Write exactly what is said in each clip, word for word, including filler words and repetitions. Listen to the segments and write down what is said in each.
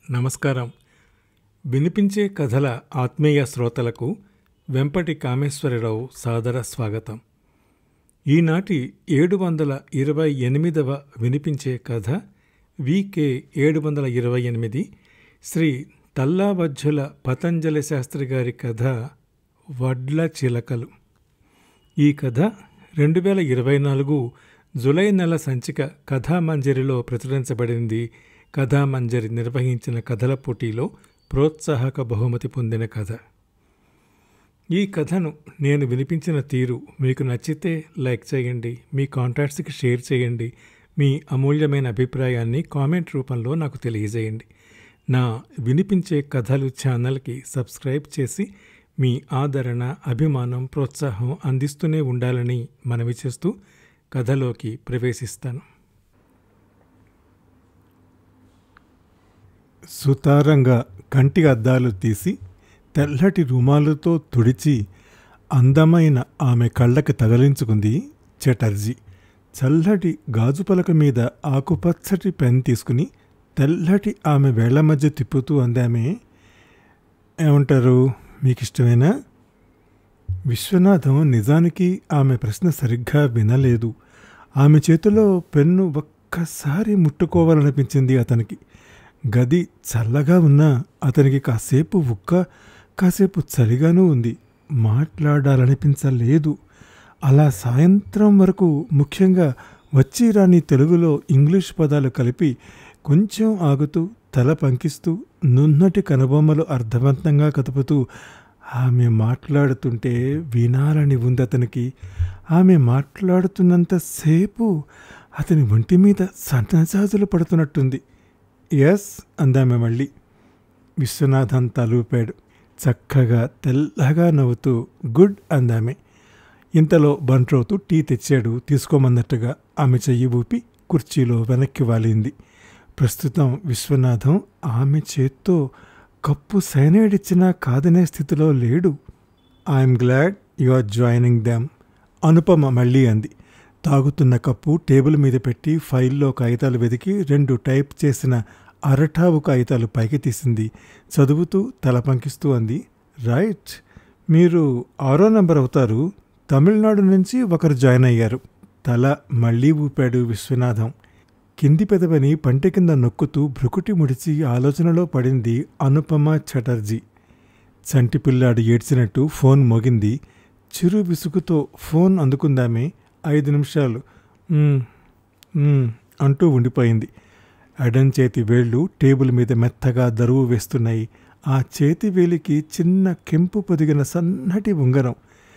నమస్కారం. వినిపించే కథల ఆత్మీయ శ్రోతలకు వెంపటి కామేశ్వరరావు సాదర స్వాగతం. ఈనాటి ఏడు వందల ఇరవై ఎనిమిదవ వినిపించే కథ వికే ఏడు వందల ఇరవై ఎనిమిది శ్రీ తల్లావజ్జుల పతంజలి శాస్త్రి గారి కథ వడ్ల చిలకలు. ఈ కథ రెండు వేల ఇరవై నాలుగు జులై నెల సంచిక కథామంజరిలో ప్రచురించబడింది. కథామంజరి నిర్వహించిన కథల పోటీలో ప్రోత్సాహక బహుమతి పొందిన కథ. ఈ కథను నేను వినిపించిన తీరు మీకు నచ్చితే లైక్ చేయండి, మీ కాంటాక్ట్స్కి షేర్ చేయండి, మీ అమూల్యమైన అభిప్రాయాన్ని కామెంట్ రూపంలో నాకు తెలియజేయండి. నా వినిపించే కథలు ఛానల్కి సబ్స్క్రైబ్ చేసి మీ ఆదరణ, అభిమానం, ప్రోత్సాహం అందిస్తూనే ఉండాలని మనవి చేస్తూ కథలోకి ప్రవేశిస్తాను. సుతారంగా కంటి అద్దాలు తీసి తెల్లటి రుమాలుతో తుడిచి అందమైన ఆమె కళ్ళకి తగిలించుకుంది చటర్జీ. చల్లటి గాజు పలక మీద ఆకుపచ్చటి పెన్ తీసుకుని తెల్లటి ఆమె వేళ్ల మధ్య తిప్పుతూ అందామే, ఏమంటారు, మీకు ఇష్టమేనా? విశ్వనాథం నిజానికి ఆమె ప్రశ్న సరిగ్గా వినలేదు. ఆమె చేతిలో పెన్ను ఒక్కసారి ముట్టుకోవాలనిపించింది అతనికి. గది చల్లగా ఉన్నా అతనికి కాసేపు ఉక్క, కాసేపు చలిగానూ ఉంది. మాట్లాడాలనిపించలేదు. అలా సాయంత్రం వరకు ముఖ్యంగా వచ్చి రాని తెలుగులో ఇంగ్లీష్ పదాలు కలిపి కొంచెం ఆగుతూ తల పంకిస్తూ నున్నటి కనుబొమ్మలు అర్థవంతంగా కదుపుతూ ఆమె మాట్లాడుతుంటే వినాలని ఉంది అతనికి. ఆమె మాట్లాడుతున్నంతసేపు అతని ఒంటి మీద సన్నజాజులు పడుతున్నట్టుంది. ఎస్ అందామె మళ్ళీ. విశ్వనాథన్ తలూపాడు. చక్కగా తెల్లగా నవ్వుతూ గుడ్ అందామె. ఇంతలో బంట్రోతు టీ తెచ్చాడు. తీసుకోమన్నట్టుగా ఆమె చెయ్యి ఊపి కుర్చీలో వెనక్కి వాలింది. ప్రస్తుతం విశ్వనాథం ఆమె చేత్తో కప్పు సైనైడ్ ఇచ్చినా కాదనే స్థితిలో లేడు. I'm glad you are joining them, Anupama మళ్ళీ అంది. తాగుతున్న కప్పు టేబుల్ మీద పెట్టి ఫైల్లో కాగితాలు వెతికి రెండు టైప్ చేసిన అరటావు కాగితాలు పైకి తీసింది. చదువుతూ తల పంకిస్తూ అంది, రైట్, మీరు ఆరో నంబర్ అవుతారు. తమిళనాడు నుంచి ఒకరు జాయిన్ అయ్యారు. తల మళ్ళీ ఊపాడు విశ్వనాథం. కింది పెదవని పంటి కింద నొక్కుతూ భ్రుకుటి ముడిచి ఆలోచనలో పడింది అనుపమ చటర్జీ. చంటి పిల్లాడు ఏడ్చినట్టు ఫోన్ మోగింది. చిరు విసుగుతో ఫోన్ అందుకుందామే. ఐదు నిమిషాలు అంటూ ఉండిపోయింది. ఎడం చేతి వేళ్ళు టేబుల్ మీద మెత్తగా దరువు వేస్తున్నాయి. ఆ చేతి వేలికి చిన్న కెంపు పొదిగిన సన్నటి ఉంగరం.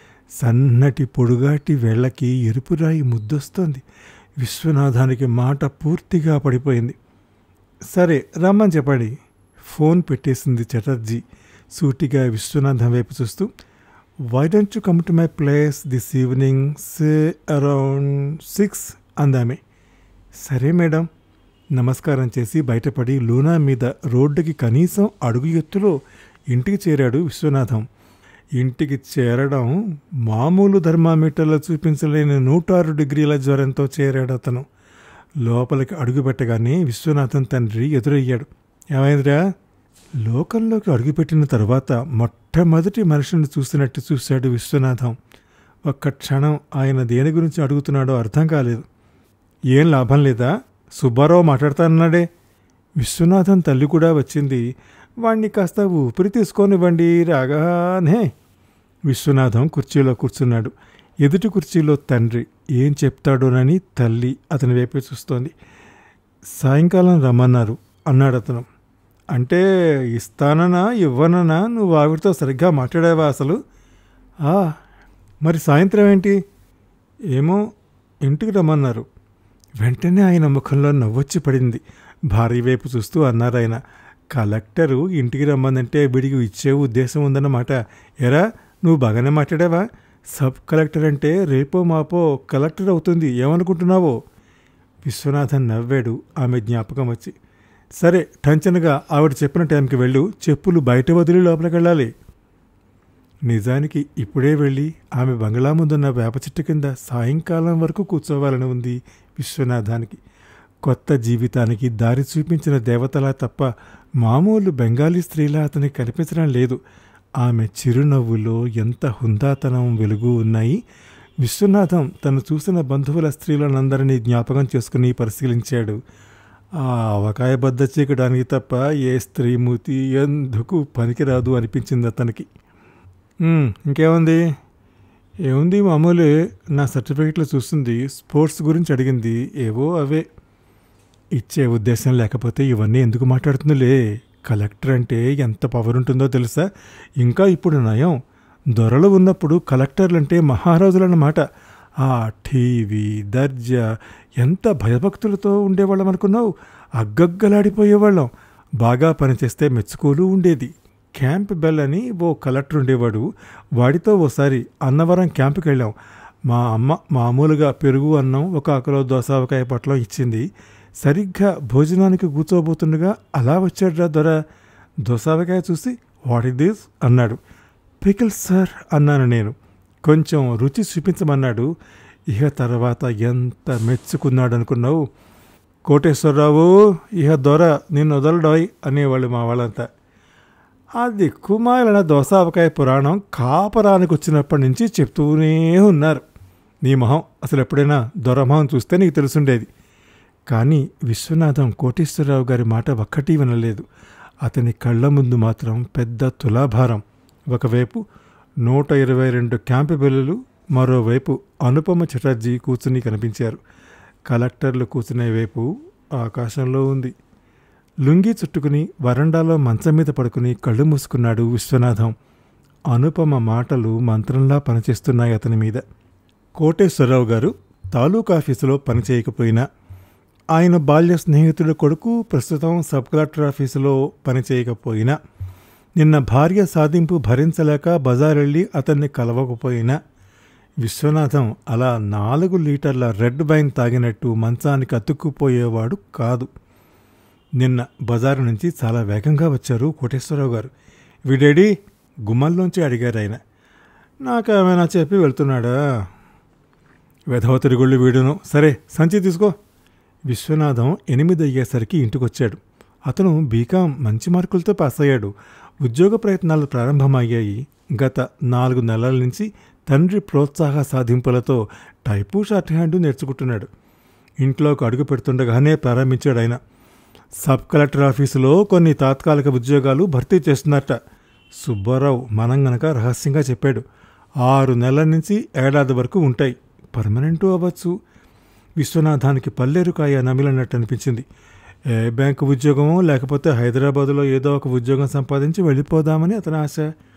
సన్నటి పొడుగాటి వేళ్లకి ఎరుపురాయి ముద్దొస్తోంది. విశ్వనాథానికి మాట పూర్తిగా పడిపోయింది. సరే రమ్మని చెప్పండి. ఫోన్ పెట్టేసింది చటర్జీ సూటిగా విశ్వనాథం వైపు చూస్తూ. Why don't you come to my place this evening say around six అందామే. సరే మేడం. నమస్కారం చేసి బయటపడి లూనా మీద రోడ్డుకి కనీసం అడుగు ఎత్తులో ఇంటికి చేరాడు విశ్వనాథం. ఇంటికి చేరడం మామూలు థర్మామీటర్లో చూపించలేని నూట ఆరు డిగ్రీల జ్వరంతో చేరాడు అతను. లోపలికి అడుగుపెట్టగానే విశ్వనాథం తండ్రి ఎదురయ్యాడు. ఏమైందిరా? లోకంలోకి అడుగుపెట్టిన తరువాత మొట్టమొదటి మనిషిని చూసినట్టు చూశాడు విశ్వనాథం. ఒక్క క్షణం ఆయన దేని గురించి అడుగుతున్నాడో అర్థం కాలేదు. ఏం లాభం లేదా? సుబ్బారావు మాట్లాడుతానన్నాడే. విశ్వనాథం తల్లి కూడా వచ్చింది. వాణ్ణి కాస్త ఊపిరి తీసుకొనివ్వండి రాగానే. విశ్వనాథం కుర్చీలో కూర్చున్నాడు. ఎదుటి కుర్చీలో తండ్రి. ఏం చెప్తాడోనని తల్లి అతని వైపే చూస్తోంది. సాయంకాలం రమ్మన్నారు అన్నాడు అతను. అంటే ఇస్తానన్నా ఇవ్వనన్నా నువ్వు ఆవిడతో సరిగ్గా మాట్లాడావా అసలు? ఆ మరి సాయంత్రం ఏంటి? ఏమో ఇంటికి రమ్మన్నారు. వెంటనే ఆయన ముఖంలో నవ్వొచ్చి పడింది. భార్య వైపు చూస్తూ అన్నారు ఆయన. కలెక్టరు ఇంటికి రమ్మందంటే వీడికి ఇచ్చే ఉద్దేశం ఉందన్నమాట. ఎరా, నువ్వు బాగానే మాట్లాడావా? సబ్ కలెక్టర్ అంటే రేపో మాపో కలెక్టర్ అవుతుంది, ఏమనుకుంటున్నావో? విశ్వనాథన్ నవ్వాడు ఆమె జ్ఞాపకం వచ్చి. సరే, టంచనగా ఆవిడ చెప్పిన టైంకి వెళ్ళు. చెప్పులు బయట వదిలి లోపలికి వెళ్ళాలి. నిజానికి ఇప్పుడే వెళ్ళి ఆమె బంగ్లా ముందున్న వేప చెట్టు కింద సాయంకాలం వరకు కూర్చోవాలని ఉంది విశ్వనాథానికి. కొత్త జీవితానికి దారి చూపించిన దేవతలా తప్ప మామూలు బెంగాలీ స్త్రీలా అతనికి కనిపించడం లేదు. ఆమె చిరునవ్వులో ఎంత హుందాతనం, వెలుగు ఉన్నాయి. విశ్వనాథం తను చూసిన బంధువుల స్త్రీలనందరినీ జ్ఞాపకం చేసుకుని పరిశీలించాడు. ఆ అవకాయ బద్ద చీకడానికి తప్ప ఏ స్త్రీమూర్తి ఎందుకు పనికిరాదు అనిపించింది అతనికి. ఇంకేముంది? ఏముంది, మామూలే. నా సర్టిఫికెట్లు చూస్తుంది, స్పోర్ట్స్ గురించి అడిగింది, ఏవో అవే. ఇచ్చే ఉద్దేశం లేకపోతే ఇవన్నీ ఎందుకు మాట్లాడుతుందిలే. కలెక్టర్ అంటే ఎంత పవర్ ఉంటుందో తెలుసా? ఇంకా ఇప్పుడు నయం, దొరలు ఉన్నప్పుడు కలెక్టర్లంటే మహారాజులన్నమాట. ఆ టీవీ, దర్జా, ఎంత భయభక్తులతో ఉండేవాళ్ళం అనుకున్నావు? అగ్గగ్గలాడిపోయేవాళ్ళం. బాగా పనిచేస్తే మెచ్చుకోలు ఉండేది. క్యాంప్ బెల్ అని ఓ కలెక్టర్ ఉండేవాడు. వాడితో ఓసారి అన్నవరం క్యాంపుకి వెళ్ళాం. మా అమ్మ మామూలుగా పెరుగు అన్నం, ఒక ఆకులో దోసావకాయ పొట్లం ఇచ్చింది. సరిగ్గా భోజనానికి కూర్చోబోతుండగా అలా వచ్చాడురా దొర. దోసావకాయ చూసి వాట్ ఇస్ దిస్ అన్నాడు. పికిల్స్ సార్ అన్నాను నేను. కొంచెం రుచి చూపించమన్నాడు. ఇహ తర్వాత ఎంత మెచ్చుకున్నాడు అనుకున్నావు? కోటేశ్వరరావు, ఇహ దొర నిన్ను వదలడాయ్ అనేవాళ్ళు మా వాళ్ళంతా. అది కుమారుల దోసావకాయ పురాణం కాపరానికి వచ్చినప్పటి నుంచి చెప్తూనే ఉన్నారు. నీ మొహం అసలు ఎప్పుడైనా దొరమొహం చూస్తే నీకు తెలుసుండేది. కానీ విశ్వనాథం కోటేశ్వరరావు గారి మాట ఒక్కటి వినలేదు. అతని కళ్ళ ముందు మాత్రం పెద్ద తులాభారం. ఒకవైపు నూట ఇరవై రెండు క్యాంపు బెల్లులు, మరోవైపు అనుపమ చటర్జీ కూర్చుని కనిపించారు. కలెక్టర్లు కూర్చునే వైపు ఆకాశంలో ఉంది. లుంగి చుట్టుకుని వరండాలో మంచం మీద పడుకుని కళ్ళు మూసుకున్నాడు విశ్వనాథం. అనుపమ మాటలు మంత్రంలా పనిచేస్తున్నాయి అతని మీద. కోటేశ్వరరావు గారు తాలూకా ఆఫీసులో పనిచేయకపోయినా, ఆయన బాల్య స్నేహితుడు కొడుకు ప్రస్తుతం సబ్ కలెక్టర్ ఆఫీసులో పనిచేయకపోయినా, నిన్న భార్య సాధింపు భరించలేక బజారెళ్ళి అతన్ని కలవకపోయినా, విశ్వనాథం అలా నాలుగు లీటర్ల రెడ్ వైన్ తాగినట్టు మంచానికి అతుక్కుపోయేవాడు కాదు. నిన్న బజారు నుంచి చాలా వేగంగా వచ్చారు కోటేశ్వరరావు గారు. వీడేడి గుమ్మల్లోంచి అడిగారు ఆయన. నాకేమైనా చెప్పి వెళ్తున్నాడా? వెధవ తిరుగుళ్ళు వీడును. సరే సంచి తీసుకో. విశ్వనాథం ఎనిమిది అయ్యేసరికి ఇంటికొచ్చాడు. అతను బీకాం మంచి మార్కులతో పాస్ అయ్యాడు. ఉద్యోగ ప్రయత్నాలు ప్రారంభమయ్యాయి. గత నాలుగు నెలల నుంచి తండ్రి ప్రోత్సాహ సాధింపులతో టైపు షార్ట్ హ్యాండ్ నేర్చుకుంటున్నాడు. ఇంట్లోకి అడుగు పెడుతుండగానే ప్రారంభించాడు ఆయన. సబ్ కలెక్టర్ ఆఫీసులో కొన్ని తాత్కాలిక ఉద్యోగాలు భర్తీ చేస్తున్నట్ట. సుబ్బారావు మనం గనక రహస్యంగా చెప్పాడు. ఆరు నెలల నుంచి ఏడాది వరకు ఉంటాయి. పర్మనెంటు అవ్వచ్చు. విశ్వనాథానికి పల్లేరుకాయ నమిలినట్టు అనిపించింది. ఏ బ్యాంకు ఉద్యోగమో లేకపోతే హైదరాబాదులో ఏదో ఒక ఉద్యోగం సంపాదించి వెళ్ళిపోదామని అతని ఆశ.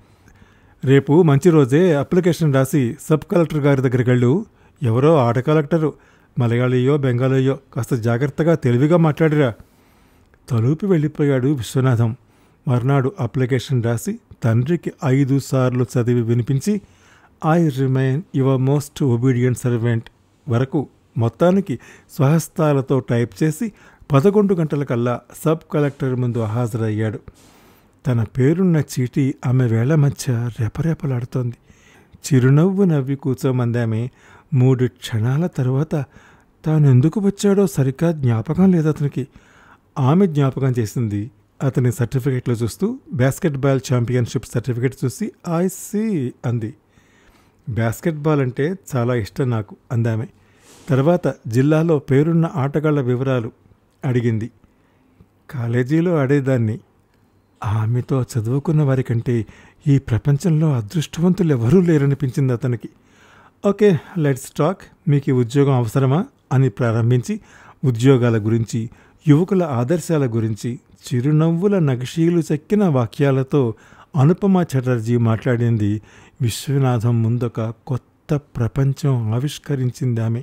రేపు మంచి రోజే అప్లికేషన్ రాసి సబ్ కలెక్టర్ గారి దగ్గరికి వెళ్ళు. ఎవరో ఆట కలెక్టరు, మలయాళీయో బెంగాలీయో, కాస్త జాగ్రత్తగా తెలివిగా మాట్లాడిరా. తలుపి వెళ్ళిపోయాడు విశ్వనాథం. మర్నాడు అప్లికేషన్ రాసి తండ్రికి ఐదు సార్లు చదివి వినిపించి I remain your most obedient servant వరకు మొత్తానికి స్వహస్తాలతో టైప్ చేసి పదకొండు గంటలకల్లా సబ్ కలెక్టర్ ముందు హాజరయ్యాడు. తన పేరున్న చీటీ ఆమె వేళ్ల మధ్య రెపరెపలాడుతోంది. చిరునవ్వు నవ్వి కూర్చోమందామె. మూడు క్షణాల తర్వాత తాను ఎందుకు వచ్చాడో సరిగ్గా జ్ఞాపకం లేదు అతనికి. ఆమె జ్ఞాపకం చేసింది. అతని సర్టిఫికెట్లు చూస్తూ బాస్కెట్బాల్ ఛాంపియన్షిప్ సర్టిఫికెట్ చూసి ఐ సీ అంది. బాస్కెట్బాల్ అంటే చాలా ఇష్టం నాకు అందామె. తర్వాత జిల్లాలో పేరున్న ఆటగాళ్ల వివరాలు అడిగింది. కాలేజీలో ఆడేదాన్ని. ఆమెతో చదువుకున్న వారికంటే ఈ ప్రపంచంలో అదృష్టవంతులు ఎవరూ లేరనిపించింది అతనికి. Okay let's talk. మీకు ఈ ఉద్యోగం అవసరమా అని ప్రారంభించి ఉద్యోగాల గురించి, యువకుల ఆదర్శాల గురించి చిరునవ్వుల నగిషీలు చెక్కిన వాక్యాలతో అనుపమ చటర్జీ మాట్లాడింది. విశ్వనాథం ముందొక కొత్త ప్రపంచం ఆవిష్కరించింది ఆమె.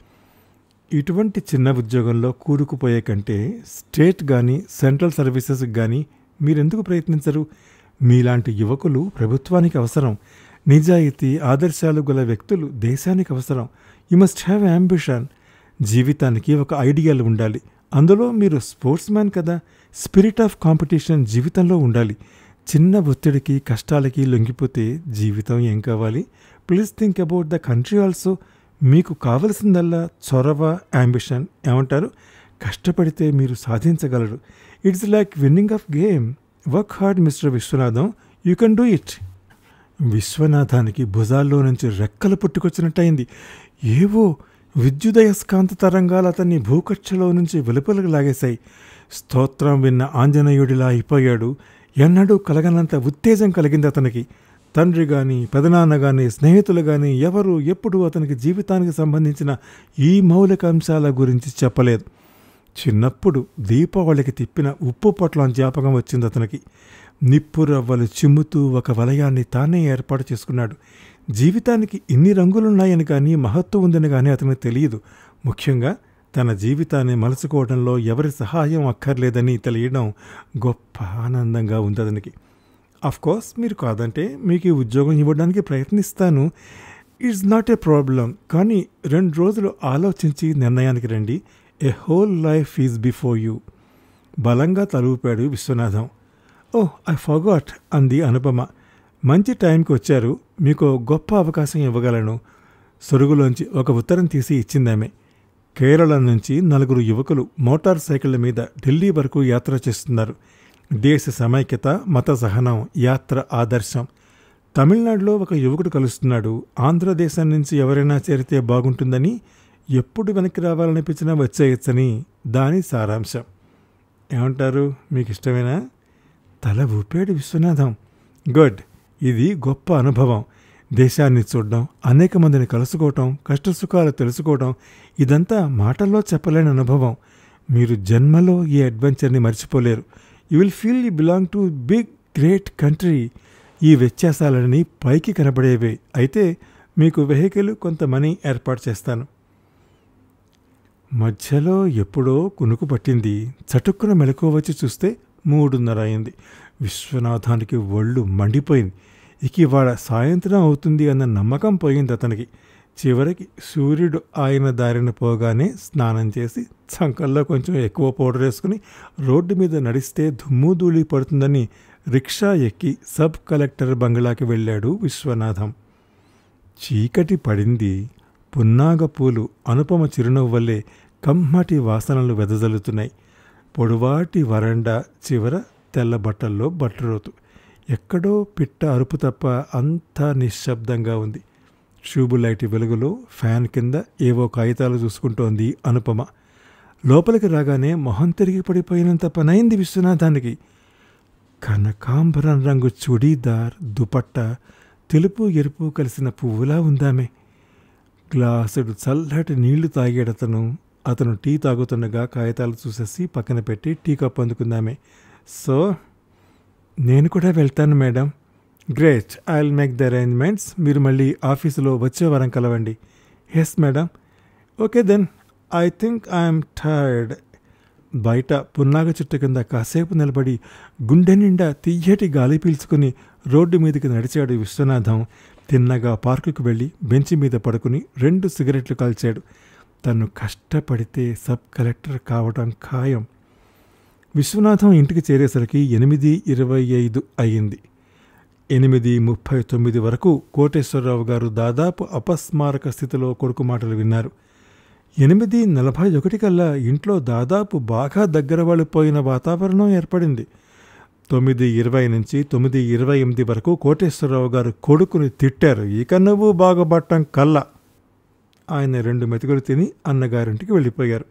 ఇటువంటి చిన్న ఉద్యోగంలో కూరుకుపోయే కంటే స్టేట్ కానీ సెంట్రల్ సర్వీసెస్కి కానీ మీరెందుకు ప్రయత్నించరు? మీలాంటి యువకులు ప్రభుత్వానికి అవసరం. నిజాయితీ, ఆదర్శాలు గల వ్యక్తులు దేశానికి అవసరం. You must have ambition. జీవితానికి ఒక ఐడియల్ ఉండాలి. అందులో మీరు స్పోర్ట్స్ మ్యాన్ కదా. స్పిరిట్ ఆఫ్ కాంపిటీషన్ జీవితంలో ఉండాలి. చిన్న ఒత్తిడికి, కష్టాలకి లొంగిపోతే జీవితం ఏం కావాలి? Please think about the country also. మీకు కావలసిందల్లా చొరవ, యాంబిషన్. ఏమంటారు? కష్టపడితే మీరు సాధించగలరు. It's like winning of game. Work hard mister Vishwanatham, you can do it. విశ్వనాథానికి భుజాల్లో నుంచి రెక్కలు పుట్టుకొచ్చినట్టయింది. ఏవో విద్యుదయస్కాంత తరంగాలు అతన్ని భూకక్షలో నుంచి వెలుపలకు లాగేశాయి. స్తోత్రం విన్న ఆంజనేయుడిలా అయిపోయాడు. ఎన్నడూ కలగనంత ఉత్తేజం కలిగింది అతనికి. తండ్రి కానీ, పెదనాన్న కానీ, స్నేహితులు కానీ ఎవరు ఎప్పుడు అతనికి జీవితానికి సంబంధించిన ఈ మౌలిక అంశాల గురించి చెప్పలేదు. చిన్నప్పుడు దీపావళికి తిప్పిన ఉప్పు పొట్లం జ్ఞాపకం వచ్చింది అతనికి. నిప్పు రవ్వలు చిమ్ముతూ ఒక వలయాన్ని తానే ఏర్పాటు చేసుకున్నాడు. జీవితానికి ఇన్ని రంగులున్నాయని కానీ, మహత్వం ఉందని కానీ అతనికి తెలియదు. ముఖ్యంగా తన జీవితాన్ని మలుచుకోవడంలో ఎవరి సహాయం అక్కర్లేదని తెలియడం గొప్ప ఆనందంగా ఉంది అతనికి. అఫ్కోర్స్ మీరు కాదంటే మీకు ఈ ఉద్యోగం ఇవ్వడానికి ప్రయత్నిస్తాను. It's not a problem. కానీ రెండు రోజులు ఆలోచించి నిర్ణయానికి రండి. A whole life is before you. బలంగా తలూపాడు విశ్వనాథం. ఓహ్, ఐ ఫర్గాట్ అంది అనుపమ. మంచి టైంకి వచ్చారు. మీకు గొప్ప అవకాశం ఇవ్వగలను. సొరుగులోంచి ఒక ఉత్తరం తీసి ఇచ్చిందామె. కేరళ నుంచి నలుగురు యువకులు మోటార్ సైకిళ్ల మీద ఢిల్లీ వరకు యాత్ర చేస్తున్నారు. దేశ సమైక్యత, మత సహనం, యాత్ర ఆదర్శం. తమిళనాడులో ఒక యువకుడు కలుస్తున్నాడు. ఆంధ్రదేశం నుంచి ఎవరైనా చేరితే బాగుంటుందని, ఎప్పుడు వెనక్కి రావాలనిపించినా వచ్చేయచ్చని దాని సారాంశం. ఏమంటారు, మీకు ఇష్టమేనా? తల ఊపాడు విశ్వనాథం. గుడ్. ఇది గొప్ప అనుభవం. దేశాన్ని చూడడం, అనేక మందిని కలుసుకోవటం, కష్టసుఖాలు తెలుసుకోవటం, ఇదంతా మాటల్లో చెప్పలేని అనుభవం. మీరు జన్మలో ఈ అడ్వెంచర్ని మర్చిపోలేరు. You will feel you belong to big great country. ఈ వ్యత్యాసాలన్నీ పైకి కనబడేవే. అయితే మీకు వెహికల్, కొంత మనీ ఏర్పాటు చేస్తాను. మధ్యలో ఎప్పుడో కునుకు పట్టింది. చటుక్కున మెలకువ వచ్చి చూస్తే మూడున్నర అయింది. విశ్వనాథానికి ఒళ్ళు మండిపోయింది. ఇక ఇవాళ సాయంత్రం అవుతుంది అన్న నమ్మకం పోయింది అతనికి. చివరికి సూర్యుడు ఆయన దారిన పోగానే స్నానం చేసి చంకల్లో కొంచెం ఎక్కువ పౌడర్ వేసుకుని రోడ్డు మీద నడిస్తే దుమ్ము ధూళి పడుతుందని రిక్షా ఎక్కి సబ్ కలెక్టర్ బంగ్లాకి వెళ్ళాడు విశ్వనాథం. చీకటి పడింది. పున్నాగ పూలు అనుపమ చిరునవ్వల్లే కమ్మటి వాసనలు వెదజల్లుతున్నాయి. పొడువాటి వరండా చివర తెల్ల బట్టల్లో బట్టరోతు. ఎక్కడో పిట్ట అరుపు తప్ప అంతా నిశ్శబ్దంగా ఉంది. ట్యూబు లైట్ వెలుగులో ఫ్యాన్ కింద ఏవో కాగితాలు చూసుకుంటోంది అనుపమ. లోపలికి రాగానే మొహం తిరిగి పడిపోయినంత పనైంది విశ్వనాథానికి. కనకాంబరం రంగు చుడీదార్, దుపట్ట, తెలుపు ఎరుపు కలిసిన పువ్వులా ఉందామే. గ్లాసుడు చల్లటి నీళ్లు తాగాడతను. అతను టీ తాగుతుండగా కాగితాలు చూసేసి పక్కన పెట్టి టీ కప్ అందుకుందామే. సో నేను కూడా వెళ్తాను madam. Great, I will make the arrangements. మీరు మళ్ళీ ఆఫీసులో వచ్చే వారం కలవండి. Yes madam. Okay then, I think I'm tired. బయట పున్నాగ చెట్టు కింద కాసేపు నిలబడి గుండె నిండా తియ్యటి గాలి పీల్చుకుని రోడ్డు మీదకి నడిచాడు విశ్వనాథం. తిన్నగా పార్కుకు వెళ్ళి బెంచి మీద పడుకుని రెండు సిగరెట్లు కాల్చాడు. తను కష్టపడితే సబ్ కలెక్టర్ కావడం ఖాయం. విశ్వనాథం ఇంటికి చేరేసరికి ఎనిమిది ఇరవై ఐదు అయ్యింది. ఎనిమిది ముప్పై తొమ్మిది వరకు కోటేశ్వరరావు గారు దాదాపు అపస్మారక స్థితిలో కొడుకు మాటలు విన్నారు. ఎనిమిది నలభై ఒకటి కల్లా ఇంట్లో దాదాపు బాగా దగ్గర వాళ్ళు పోయిన వాతావరణం ఏర్పడింది. తొమ్మిది ఇరవై నుంచి తొమ్మిది ఇరవై ఎనిమిది వరకు కోటేశ్వరరావు గారు కొడుకుని తిట్టారు. ఇక నువ్వు బాగుపడటం కల్లా. ఆయన రెండు మెతుకులు తిని అన్నగారింటికి వెళ్ళిపోయారు.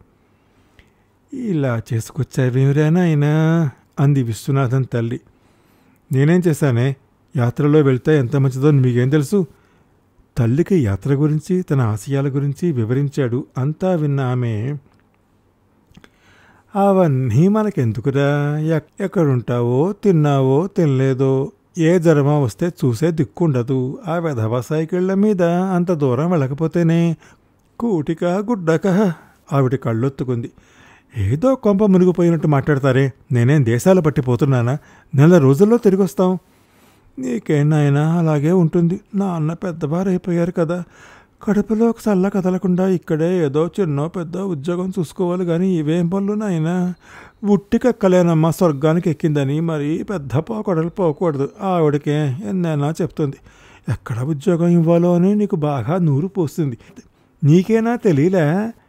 ఇలా చేసుకొచ్చావేమిరానా ఆయన, అంది విశ్వనాథన్ తల్లి. నేనేం చేశానే, యాత్రలో వెళ్తే ఎంత మంచిదో మీకేం తెలుసు. తల్లికి యాత్ర గురించి, తన ఆశయాల గురించి వివరించాడు. అంతా విన్న ఆమె, అవన్నీ మనకెందుకురా, ఎక్కడుంటావో, తిన్నావో తినలేదో, ఏ జ్వరమా వస్తే చూసే దిక్కుండదు. ఆ వెధవ సైకిళ్ల మీద అంత దూరం వెళ్ళకపోతేనే. కూటిక గుడ్డక. ఆవిడ కళ్ళొత్తుకుంది. ఏదో కొంప మునిగిపోయినట్టు మాట్లాడతారే. నేనేం దేశాలు పట్టిపోతున్నానా? నెల రోజుల్లో తిరిగి వస్తాం. నీకేనాయనా అలాగే ఉంటుంది. నా అన్న పెద్దవారైపోయారు కదా. కడుపులో చల్ల కదలకుండా ఇక్కడే ఏదో చిన్నో పెద్ద ఉద్యోగం చూసుకోవాలి కానీ ఇవేం పనులు నాయనా. ఉట్టికెక్కలేనమ్మా స్వర్గానికి ఎక్కిందని మరి పెద్ద పోకడలు పోకూడదు. ఆవిడకే ఎన్నైనా చెప్తుంది. ఎక్కడ ఉద్యోగం ఇవ్వాలో అని నీకు బాగా నూరు పోస్తుంది. నీకేనా తెలియలే?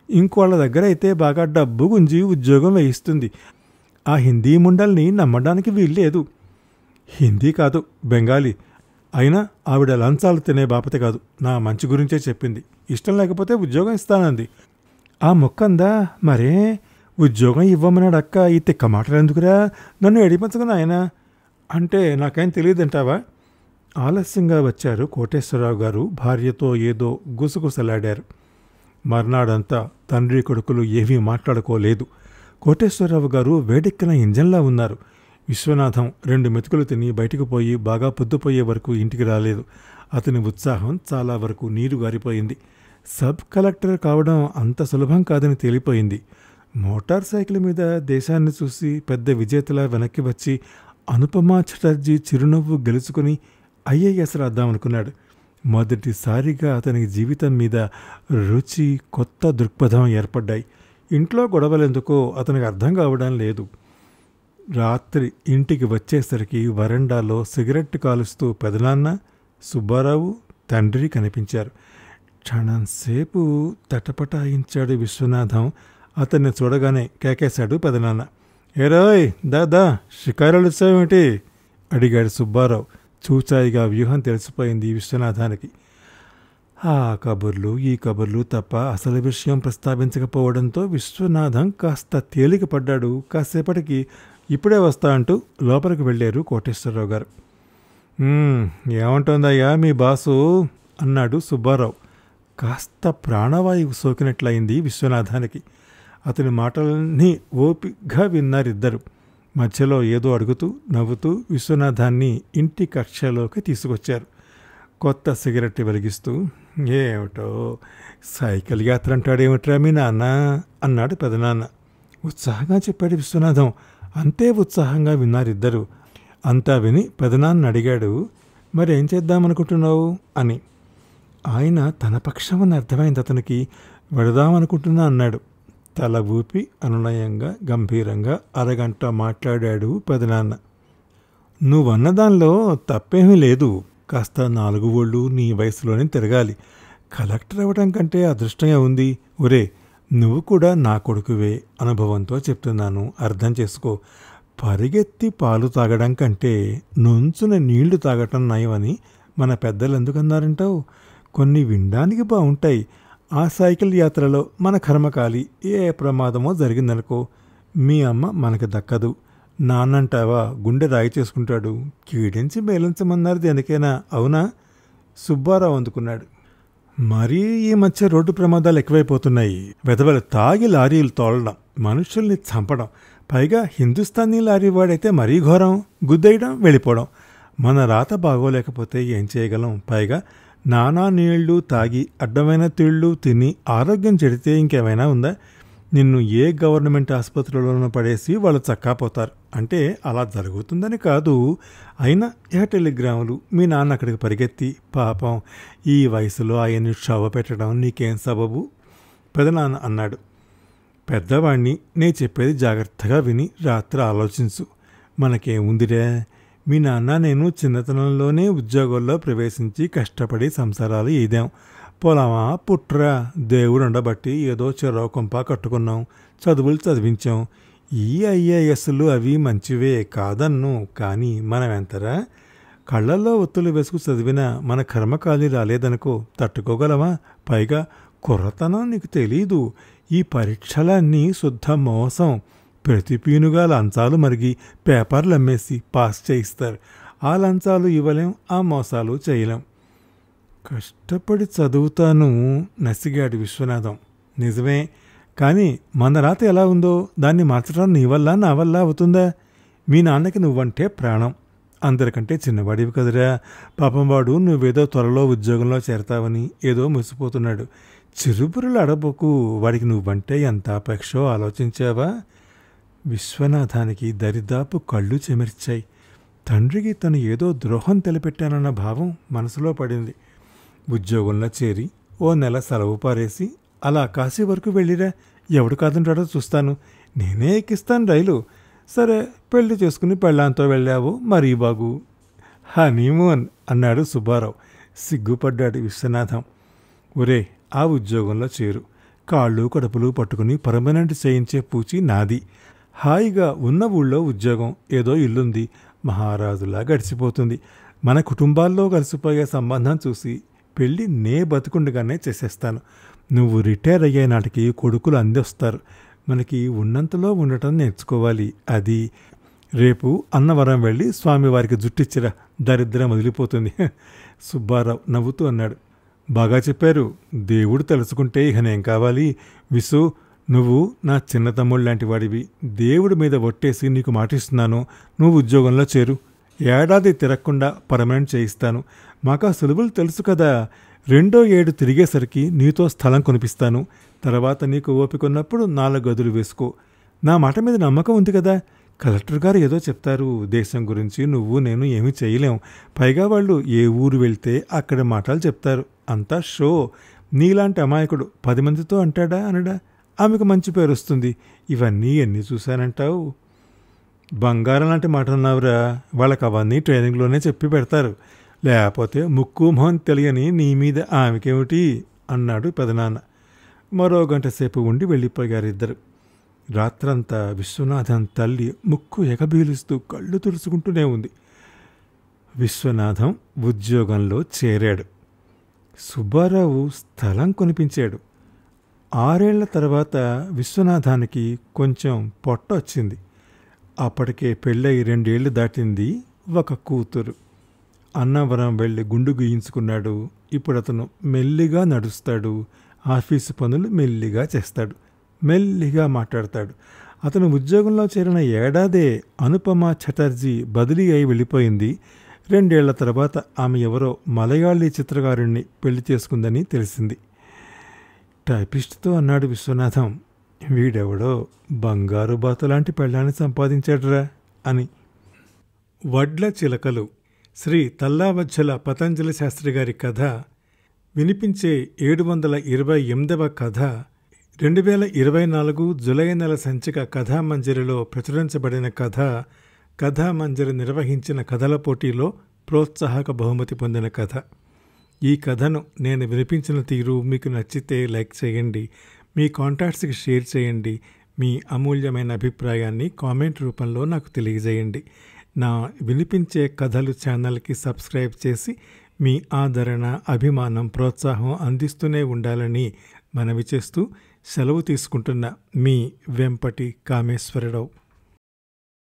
ఇంకోళ్ళ దగ్గర అయితే బాగా డబ్బు గుంజి ఉద్యోగం వేయిస్తుంది. ఆ హిందీ ముండల్ని నమ్మడానికి వీల్లేదు. హిందీ కాదు, బెంగాలీ. అయినా ఆవిడ లంచాలు తినే బాపతే కాదు, నా మంచి గురించే చెప్పింది. ఇష్టం లేకపోతే ఉద్యోగం ఇస్తానంది. ఆ మొక్కందా? మరే ఉద్యోగం ఇవ్వమన్నాడు అక్క. ఈ తిక్క మాటలు ఎందుకురా, నన్ను ఎడిపించగను ఆయన అంటే నాకేం తెలియదంటావా? ఆలస్యంగా వచ్చారు కోటేశ్వరరావు గారు. భార్యతో ఏదో గుసగుసలాడారు. మర్నాడంతా తండ్రి కొడుకులు ఏమీ మాట్లాడుకోలేదు. కోటేశ్వరరావు గారు వేడెక్కిన ఇంజన్లా ఉన్నారు. విశ్వనాథం రెండు మెతుకులు తిని బయటకు పోయి బాగా పొద్దుపోయే వరకు ఇంటికి రాలేదు. అతని ఉత్సాహం చాలా వరకు నీరు గారిపోయింది. సబ్ కలెక్టర్ కావడం అంత సులభం కాదని తేలిపోయింది. మోటార్ సైకిల్ మీద దేశాన్ని చూసి పెద్ద విజేతలా వెనక్కి వచ్చి అనుపమా చటర్జీ చిరునవ్వు గెలుచుకుని ఐఏఎస్ రాద్దామనుకున్నాడు. మొదటిసారిగా అతని జీవితం మీద రుచి, కొత్త దృక్పథం ఏర్పడ్డాయి. ఇంట్లో గొడవలెందుకో అతనికి అర్థం కావడం లేదు. రాత్రి ఇంటికి వచ్చేసరికి వరండాలో సిగరెట్ కాలుస్తూ పెదనాన్న, సుబ్బారావు, తండ్రి కనిపించారు. క్షణంసేపు తటపటాయించాడు విశ్వనాథం. అతన్ని చూడగానే కేకేశాడు పెదనాన్న. ఏరోయ్ దాదా, షికారులు వచ్చావేమిటి అడిగాడు సుబ్బారావు. చూచాయిగా వ్యూహం తెలిసిపోయింది విశ్వనాథానికి. ఆ కబుర్లు ఈ కబుర్లు తప్ప అసలు విషయం ప్రస్తావించకపోవడంతో విశ్వనాథం కాస్త తేలిక పడ్డాడు. కాసేపటికి ఇప్పుడే వస్తా అంటూ లోపలికి వెళ్ళారు కోటేశ్వరరావు గారు. ఏమంటోందయ్యా మీ బాసు అన్నాడు సుబ్బారావు. కాస్త ప్రాణవాయువు సోకినట్లయింది విశ్వనాథానికి. అతని మాటలన్నీ ఓపిగ్గా విన్నారిద్దరు. మధ్యలో ఏదో అడుగుతూ నవ్వుతూ విశ్వనాథాన్ని ఇంటి కక్షలోకి తీసుకొచ్చారు. కొత్త సిగరెట్ వెలిగిస్తూ, ఏమిటో సైకిల్ యాత్ర అంటాడేమిట్రా మీ నాన్న అన్నాడు పెదనాన్న. ఉత్సాహంగా చెప్పాడు విశ్వనాథం. అంతే ఉత్సాహంగా విన్నారిద్దరు. అంతా విని పెదనాన్న అడిగాడు, మరేం చేద్దామనుకుంటున్నావు అని. ఆయన తన పక్షమని అర్థమైంది అతనికి. వెళదామనుకుంటున్నా అన్నాడు. తల ఊపి అనునయంగా గంభీరంగా అరగంట మాట్లాడాడు పెదనాన్న. నువ్వన్న దానిలో తప్పేమీ లేదు. కాస్త నాలుగు ఊళ్ళు నీ వయసులోనే తిరగాలి. కలెక్టర్ అవ్వడం కంటే అదృష్టంగా ఉంది. ఒరే, నువ్వు కూడా నా కొడుకువే. అనుభవంతో చెప్తున్నాను, అర్థం చేసుకో. పరిగెత్తి పాలు తాగడం కంటే నొంచున నీళ్లు తాగటం నయమని మన పెద్దలు ఎందుకన్నారంటావు? కొన్ని వినడానికి బాగుంటాయి. ఆ సైకిల్ యాత్రలో మన కర్మకాలి ఏ ప్రమాదమో జరిగిందనుకో, మీ అమ్మ మనకు దక్కదు. నాన్నంటావా గుండె రాయి చేసుకుంటాడు. కీడించి మేలించమన్నారు దేనికైనా, అవునా? సుబ్బారావు అందుకున్నాడు. మరీ ఈ మధ్య రోడ్డు ప్రమాదాలు ఎక్కువైపోతున్నాయి. వెధవలు తాగి లారీలు తోలడం, మనుషుల్ని చంపడం, పైగా హిందుస్థానీ లారీ వాడైతే మరీ ఘోరం. గుద్దేయడం, వెళ్ళిపోవడం. మన రాత బాగోలేకపోతే ఏం చేయగలం? పైగా నానా నీళ్లు తాగి అడ్డమైన తిళ్ళు తిని ఆరోగ్యం చెడితే ఇంకేమైనా ఉందా? నిన్ను ఏ గవర్నమెంట్ ఆసుపత్రిలోనూ పడేసి వాళ్ళు చక్కాపోతారు. అంటే అలా జరుగుతుందని కాదు. అయినా ఏ టెలిగ్రాములు మీ నాన్న అక్కడికి పరిగెత్తి, పాపం ఈ వయసులో ఆయన్ని షవ పెట్టడం నీకేం సబబు? పెదనాన్న అన్నాడు. పెద్దవాణ్ణి, నే చెప్పేది జాగ్రత్తగా విని రాత్రి ఆలోచించు. మనకేముందిరే, మీ నాన్న నేను చిన్నతనంలోనే ఉద్యోగాల్లో ప్రవేశించి కష్టపడి సంసారాలు ఈదాం. పొలమా పుట్రా దేవుడు ఉండబట్టి ఏదో చెరో కొంప కట్టుకున్నాం, చదువులు చదివించాం. ఈ ఐఏఎస్లు అవి మంచివే కాదన్ను, కానీ మనం ఎంతరా? కళ్ళల్లో ఒత్తులు వేసుకు చదివిన మన కర్మకాలి రాలేదనుకో, తట్టుకోగలవా? పైగా కుర్రతనం నీకు తెలీదు. ఈ పరీక్షలన్నీ శుద్ధ మోసం. ప్రతి పీనుగా లంచాలు మరిగి పేపర్లు అమ్మేసి పాస్ చేయిస్తారు. ఆ లంచాలు ఇవ్వలేం, ఆ మోసాలు చేయలేం. కష్టపడి చదువుతాను నసిగాడు విశ్వనాథం. నిజమే, కానీ మన రాత ఎలా ఉందో దాన్ని మార్చడం నీ వల్ల నా వల్ల అవుతుందా? మీ నాన్నకి నువ్వంటే ప్రాణం. అందరికంటే చిన్నవాడివి కదరా. పాపం వాడు నువ్వేదో త్వరలో ఉద్యోగంలో చేరతావని ఏదో ముసిపోతున్నాడు. చిరుబురులు అడబోకు. వాడికి నువ్వంటే ఎంత అపేక్షో ఆలోచించావా? విశ్వనాథానికి దరిదాపు కళ్ళు చెమిర్చాయి. తండ్రికి తను ఏదో ద్రోహం తెలిపెట్టానన్న భావం మనసులో పడింది. ఉద్యోగంలో చేరి ఓ నెల సెలవు పారేసి అలా కాశీ వరకు వెళ్ళిరా. ఎవడు కాదంటాడో చూస్తాను. నేనే ఎక్కిస్తాను రైలు. సరే, పెళ్లి చేసుకుని పెళ్ళాంతో వెళ్ళావు, మరీ బాగు. హనీమూన్ అన్నాడు సుబ్బారావు. సిగ్గుపడ్డాడు విశ్వనాథం. ఒరే, ఆ ఉద్యోగంలో చేరు. కాళ్ళు కడుపులు పట్టుకుని పర్మనెంట్ చేయించే పూచి నాది. హాయిగా ఉన్న ఊళ్ళో ఉద్యోగం, ఏదో ఇల్లుంది, మహారాజులా గడిచిపోతుంది. మన కుటుంబాల్లో కలిసిపోయే సంబంధం చూసి పెళ్ళి నే బతుకుండగానే చేసేస్తాను. నువ్వు రిటైర్ అయ్యే నాటికి కొడుకులు అందిస్తారు. మనకి ఉన్నంతలో ఉండటం నేర్చుకోవాలి. అది రేపు అన్నవరం వెళ్ళి స్వామివారికి జుట్టిచ్చిరా, దరిద్రం వదిలిపోతుంది. సుబ్బారావు నవ్వుతూ అన్నాడు. బాగా చెప్పారు. దేవుడు తలుచుకుంటే ఇహనేం కావాలి. విసు, నువ్వు నా చిన్న తమ్ముడు లాంటి వాడివి. దేవుడి మీద ఒట్టేసి నీకు మాటిస్తున్నాను, నువ్వు ఉద్యోగంలో చేరు. ఏడాది తిరగకుండా పర్మనెంట్ చేయిస్తాను. మాకా సులువులు తెలుసు కదా. రెండో ఏడు తిరిగేసరికి నీతో స్థలం కొనిపిస్తాను. తర్వాత నీకు ఓపికొన్నప్పుడు నాలుగు గదులు వేసుకో. నా మాట మీద నమ్మకం ఉంది కదా. కలెక్టర్ గారు ఏదో చెప్తారు దేశం గురించి, నువ్వు నేను ఏమీ చేయలేం. పైగా వాళ్ళు ఏ ఊరు వెళ్తే అక్కడ మాటలు చెప్తారు. అంతా షో. నీలాంటి అమాయకుడు పది మందితో అంటాడా అనడా? ఆమెకు మంచి పేరు వస్తుంది. ఇవన్నీ ఎన్ని చూశానంటావు? బంగారం లాంటి మాట అన్నావురా. వాళ్ళకి అవన్నీ ట్రైనింగ్లోనే చెప్పి పెడతారు. లేకపోతే ముక్కు మొహం తెలియని నీ మీద ఆమెకేమిటి అన్నాడు పెదనాన్న. మరో గంట సేపు ఉండి వెళ్ళిపోయారు ఇద్దరు. రాత్రంతా విశ్వనాథం తల్లి ముక్కు ఎగబీలుస్తూ కళ్ళు తుడుచుకుంటూనే ఉంది. విశ్వనాథం ఉద్యోగంలో చేరాడు. సుబ్బారావు స్థలం కొనిపించాడు. ఆరేళ్ల తర్వాత విశ్వనాథానికి కొంచెం పొట్ట వచ్చింది. అప్పటికే పెళ్ళై రెండేళ్లు దాటింది. ఒక కూతురు. అన్నవరం వెళ్ళి గుండు గీయించుకున్నాడు. ఇప్పుడు అతను మెల్లిగా నడుస్తాడు. ఆఫీసు పనులు మెల్లిగా చేస్తాడు. మెల్లిగా మాట్లాడతాడు. అతను ఉద్యోగంలో చేరిన ఏడాదే అనుపమ చటర్జీ బదిలీ అయి వెళ్ళిపోయింది. రెండేళ్ల తర్వాత ఆమె ఎవరో మలయాళీ చిత్రకారుణ్ణి పెళ్లి చేసుకుందని తెలిసింది. టైపిస్ట్తో అన్నాడు విశ్వనాథం, వీడెవడో బంగారు బాతులాంటి పెళ్ళాన్ని సంపాదించాడురా అని. వడ్ల చిలకలు శ్రీ తల్లావజ్జల పతంజలి శాస్త్రి గారి కథ వినిపించే ఏడు వందల ఇరవై ఎనిమిదవ కథ రెండు వేల ఇరవై నాలుగు జులై నెల సంచిక కథామంజరిలో ప్రచురించబడిన కథ. కథామంజరి నిర్వహించిన కథల పోటీలో ప్రోత్సాహక బహుమతి పొందిన కథ. ఈ కథను నేను వినిపించిన తీరు మీకు నచ్చితే లైక్ చేయండి, మీ కాంటాక్ట్స్కి షేర్ చేయండి. మీ అమూల్యమైన అభిప్రాయాన్ని కామెంట్ రూపంలో నాకు తెలియజేయండి. నా వినిపించే కథలు ఛానల్కి సబ్స్క్రైబ్ చేసి మీ ఆదరణ, అభిమానం, ప్రోత్సాహం అందిస్తూనే ఉండాలని మనవి చేస్తూ సెలవు తీసుకుంటున్న మీ వెంపటి కామేశ్వరరావు.